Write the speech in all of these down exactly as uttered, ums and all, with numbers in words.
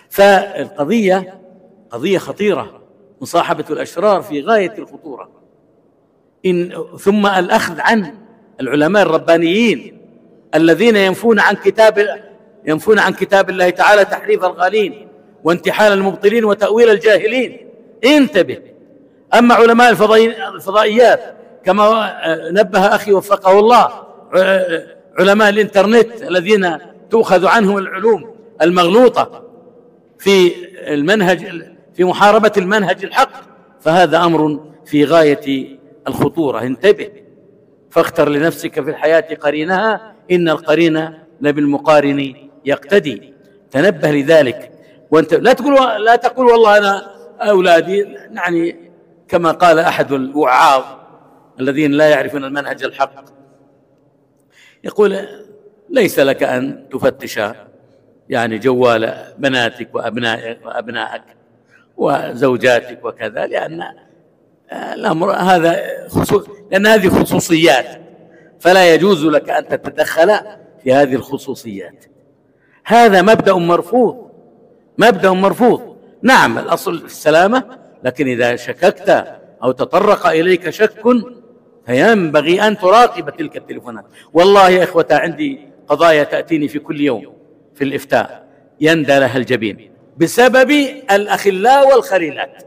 فالقضية قضية خطيرة، مصاحبة الأشرار في غاية الخطورة. إن ثم الأخذ عن العلماء الربانيين الذين ينفون عن كتاب ينفون عن كتاب الله تعالى تحريف الغالين وانتحال المبطلين وتأويل الجاهلين. انتبه. أما علماء الفضائيات كما نبه أخي وفقه الله، علماء الإنترنت الذين تؤخذ عنهم العلوم المغلوطة في المنهج في محاربة المنهج الحق، فهذا أمر في غاية الخطورة. انتبه، فاختر لنفسك في الحياة قرينها إن القرين لبالمقارن يقتدي. تنبه لذلك. وانت لا تقول لا تقول والله أنا أولادي، يعني كما قال أحد الوعاظ الذين لا يعرفون المنهج الحق، يقول ليس لك أن تفتش يعني جوال بناتك وأبنائك وأبنائك وزوجاتك وكذا، لأن الأمر هذا خصوص لأن هذه خصوصيات، فلا يجوز لك أن تتدخل في هذه الخصوصيات. هذا مبدأ مرفوض، مبدأ مرفوض. نعم الأصل السلامة، لكن إذا شككت أو تطرق إليك شك فينبغي أن تراقب تلك التليفونات. والله يا إخوة عندي قضايا تأتيني في كل يوم في الإفتاء يندى لها الجبين بسبب الأخلاء والخليلات.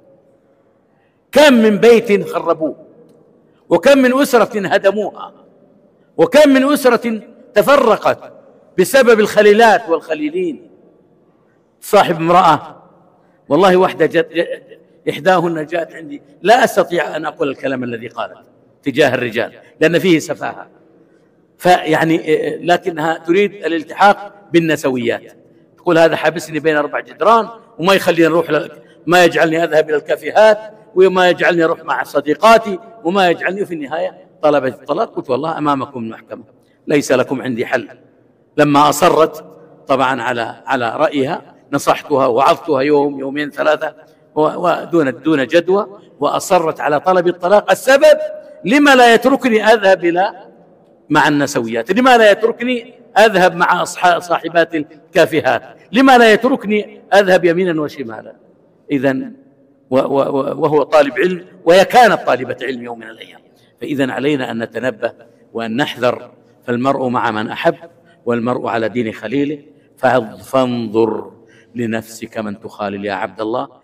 كم من بيت خربوه، وكم من أسرة هدموها، وكم من أسرة تفرقت بسبب الخليلات والخليلين. صاحب امرأة والله واحدة جت إحداهن جاءت عندي، لا أستطيع أن أقول الكلام الذي قالت تجاه الرجال لأن فيه سفاهة، فيعني لكنها تريد الالتحاق بالنسويات. تقول هذا حبسني بين أربع جدران وما يخليني أروح ل... ما يجعلني أذهب إلى الكافيهات، وما يجعلني أروح مع صديقاتي، وما يجعلني. في النهاية طلبت الطلاق. قلت والله أمامكم المحكمة، ليس لكم عندي حل. لما أصرت طبعا على على رأيها نصحتها ووعظتها يوم يومين ثلاثة ودون دون جدوى، وأصرت على طلب الطلاق. السبب لما لا يتركني أذهب إلى مع النسويات، لما لا يتركني أذهب مع صاحبات الكافيهات، لما لا يتركني أذهب يمينا وشمالا. إذن وهو طالب علم، وهي كانت طالبة علم يوم من الأيام. فإذن علينا أن نتنبه وأن نحذر. فالمرء مع من أحب، والمرء على دين خليله، فانظر لنفسك من تخالل يا عبد الله.